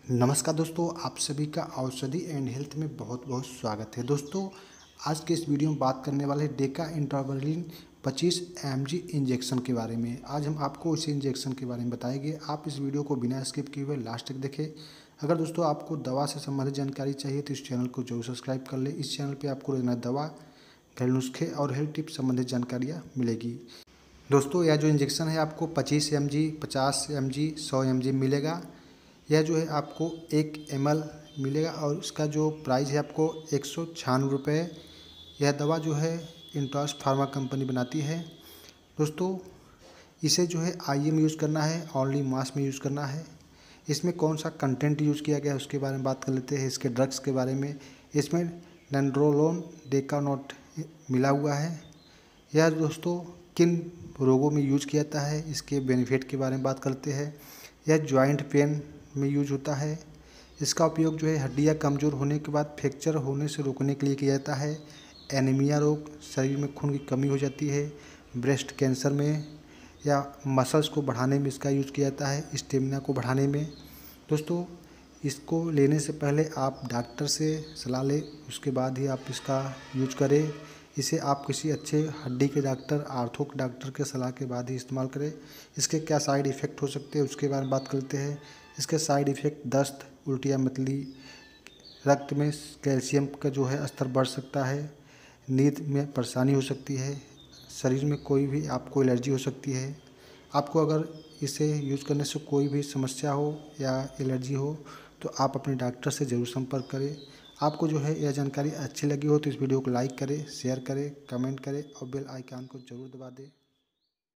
नमस्कार दोस्तों, आप सभी का औषधि एंड हेल्थ में बहुत बहुत स्वागत है। दोस्तों, आज के इस वीडियो में बात करने वाले हैं डेका इंट्रावैलिन 25 mg इंजेक्शन के बारे में। आज हम आपको इस इंजेक्शन के बारे में बताएंगे। आप इस वीडियो को बिना स्किप किए हुए लास्ट तक देखें। अगर दोस्तों आपको दवा से संबंधित जानकारी चाहिए तो इस चैनल को जरूर सब्सक्राइब कर ले। इस चैनल पर आपको रोजाना दवा, घरेलू नुस्खे और हेल्थ टिप्स संबंधित जानकारियाँ मिलेगी। दोस्तों, यह जो इंजेक्शन है आपको 25 mg, 50 mg, 100 mg मिलेगा। यह जो है आपको 1 ml मिलेगा और इसका जो प्राइस है आपको 196 रुपये। यह दवा जो है इंटॉस फार्मा कंपनी बनाती है। दोस्तों, इसे जो है IM यूज़ करना है, ओनली मास में यूज़ करना है। इसमें कौन सा कंटेंट यूज़ किया गया है उसके बारे में बात कर लेते हैं। इसके ड्रग्स के बारे में, इसमें नैंड्रोलोन डेकानोट मिला हुआ है। यह दोस्तों किन रोगों में यूज किया जाता है, इसके बेनिफिट के बारे में बात करते हैं। यह जॉइंट पेन में यूज होता है। इसका उपयोग जो है हड्डियाँ कमज़ोर होने के बाद फ्रैक्चर होने से रोकने के लिए किया जाता है। एनीमिया रोग, शरीर में खून की कमी हो जाती है, ब्रेस्ट कैंसर में या मसल्स को बढ़ाने में इसका यूज़ किया जाता है, स्टेमिना को बढ़ाने में। दोस्तों, इसको लेने से पहले आप डॉक्टर से सलाह लें, उसके बाद ही आप इसका यूज करें। इसे आप किसी अच्छे हड्डी के डॉक्टर, आर्थो के डॉक्टर के सलाह के बाद ही इस्तेमाल करें। इसके क्या साइड इफ़ेक्ट हो सकते हैं उसके बारे में बात करते हैं। इसके साइड इफ़ेक्ट दस्त, उल्टियाँ, मतली, रक्त में कैल्शियम का जो है स्तर बढ़ सकता है, नींद में परेशानी हो सकती है, शरीर में कोई भी आपको एलर्जी हो सकती है। आपको अगर इसे यूज़ करने से कोई भी समस्या हो या एलर्जी हो तो आप अपने डॉक्टर से ज़रूर संपर्क करें। आपको जो है यह जानकारी अच्छी लगी हो तो इस वीडियो को लाइक करें, शेयर करें, कमेंट करें और बेल आइकन को ज़रूर दबा दें।